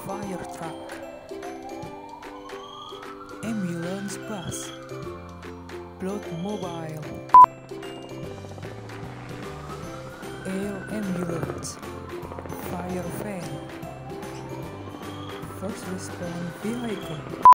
fire truck, ambulance bus, blood mobile, air ambulance, fire van, first response vehicle.